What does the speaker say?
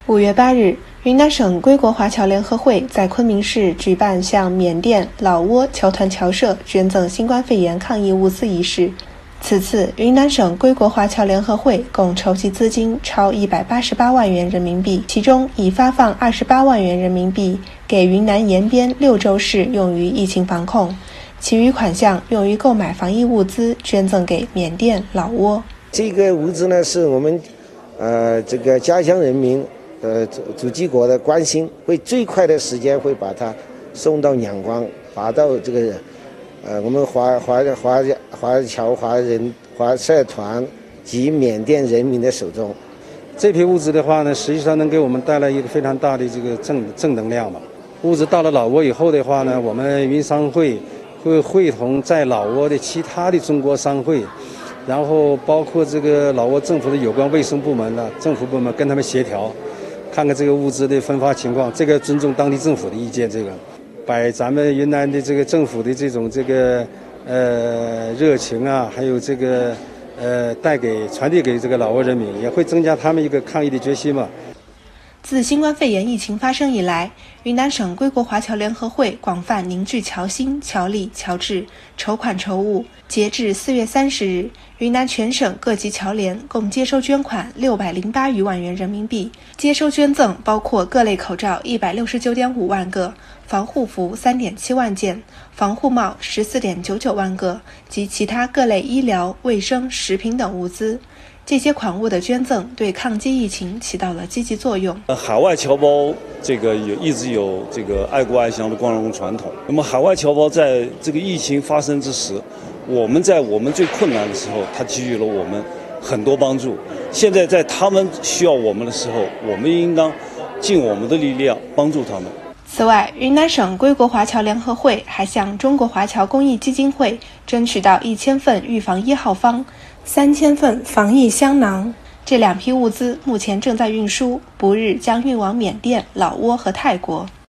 5月8日，云南省归国华侨联合会在昆明市举办向缅甸、老挝侨团侨社捐赠新冠肺炎抗疫物资仪式。此次，云南省归国华侨联合会共筹集资金超188万元人民币，其中已发放28万元人民币给云南延边6州市用于疫情防控，其余款项用于购买防疫物资，捐赠给缅甸、老挝。 这个物资呢，是我们这个家乡人民祖籍国的关心，会最快的时间会把它送到仰光，发到这个我们华侨华社团及缅甸人民的手中。 这批物资的话呢，实际上能给我们带来一个非常大的这个正能量嘛。物资到了老挝以后的话呢，我们云商会会会同在老挝的其他的中国商会，然后包括这个老挝政府的有关卫生部门的政府部门跟他们协调，看看这个物资的分发情况，这个尊重当地政府的意见，这个把咱们云南的这个政府的这种热情啊，还有这个传递给这个老挝人民，也会增加他们一个抗疫的决心嘛。 自新冠肺炎疫情发生以来，云南省归国华侨联合会广泛凝聚侨心、侨力、侨志，筹款筹物。截至4月30日，云南全省各级侨联共接收捐款608余万元人民币，接收捐赠包括各类口罩169.5万个、防护服3.7万件、防护帽14.99万个及其他各类医疗、卫生、食品等物资。这些款物的捐赠对抗击疫情起到了积极作用。 海外侨胞这个一直有这个爱国爱乡的光荣传统。那么海外侨胞在这个疫情发生之时，我们在我们最困难的时候，他给予了我们很多帮助。现在在他们需要我们的时候，我们应当尽我们的力量帮助他们。 此外，云南省归国华侨联合会还向中国华侨公益基金会争取到1000份预防1号方、3000份防疫香囊。这2批物资目前正在运输，不日将运往缅甸、老挝和泰国。